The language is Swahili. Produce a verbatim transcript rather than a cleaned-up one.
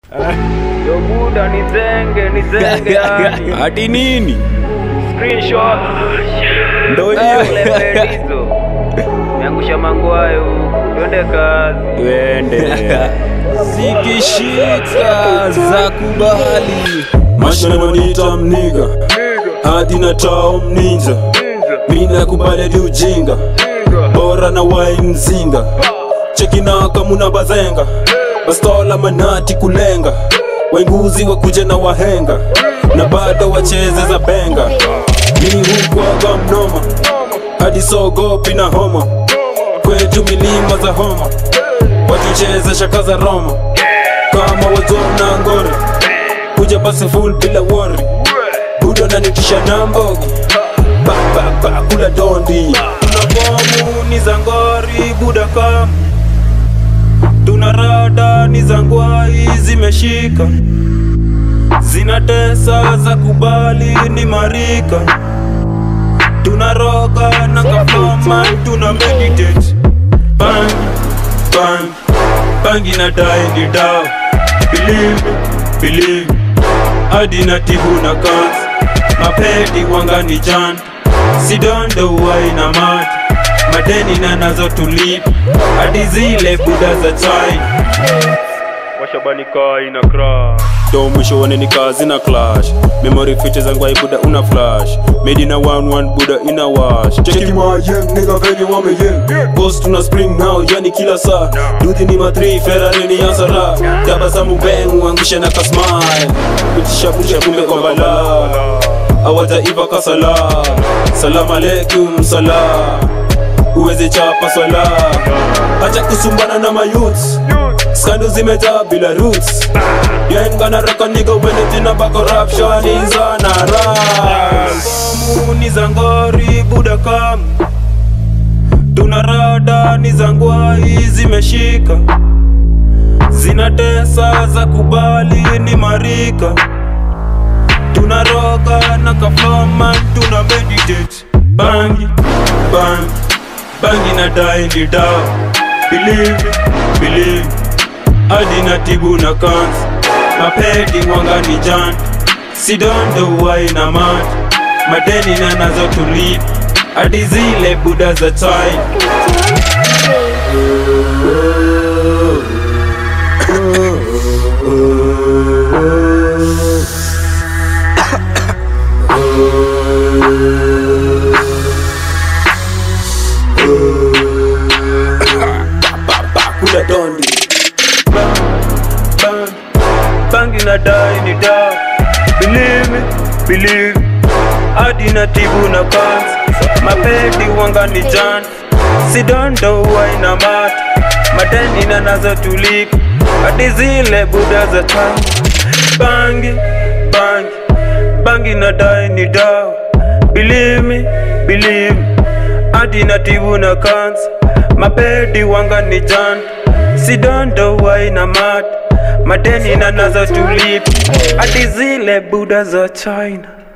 Yo buda nizenge nizenge yani. Hadi nini? Screenshot. Ndio hiyo hizo. Niangusha mango hayo. Twende kazi. Twende. Zikishika za kubali. Mashana manita mniga hadi na tao mninja. Mina kubali di ujinga bora na wai mzinga. Cheki na kamuna bazenga bastola manati kulenga. Wenguzi wakuje na wahenga na bado wacheze za benga. Mi hukwaga mnoma hadi sogopi na homa. Kwetu milima za homa watucheze shaka za Roma. Kama wazona ngore kuja basi full bila worry. Budo na nitisha na mbogi ba ba ba kula dondi. Tunabomu ni zangori buda kama tunarada ni zangwai zimeshika. Zinatesa za kubali ni marika. Tunaroga na kafloma tuna meditate. Bang, bang, bangi na die ni daw. Believe, believe, adi na tibu na kanzi. Mapedi wanga ni jan. Sidondo uwai na mati. Madeni na nazo tulip. Adi zile buda za chai. Washabani kai na crash. Do mwisho wane ni kazi na clash. Memory features angwai buda una flash. Made in a one one buda in a wash. Cheki my young nigga venye wame young. Ghost tuna spring now yani kila saa. Dudi ni matri Ferrari ni ansara. Tabasamu bang uangushe na ka smile. Kutisha busha kumbe kwa bala. Awata iva kasala. Salam alaikum salam. Uweze chapa swala. Acha kusumbana na mayouths. Skando zimeta bila roots. Gang gonna rock a nigga when it's in a back corruption is on a rise. Muni zangori buda kam. Tunarada ni zangwai zimeshika. Zinatesa za kubali ni marika. Tunaroga na kafloma tuna meditate. Bangi, bang, bangi na die ni daw. Believe, believe, adi na tibu na kanzi. Mapedi wanga ni jan. Sidondo uwai na mat. Madeni na nazo tulip. Adi zile buda za chai. Kula dondi. Bang, bangi na die ni daw. Believe me, believe. Adi na tibu na kanzi. Mapedi wanga ni jan. Sidondo uwai na mat. Madeni na nazo tulip. Adi zile buda za chai. Bangi, bangi, bangi na die ni daw. Believe me, believe. Adi na tibu na kanzi. Mapedi wanga ni jan. Sidondo uwai na mat. Madeni na nazo tulip. Adi zile buda za China.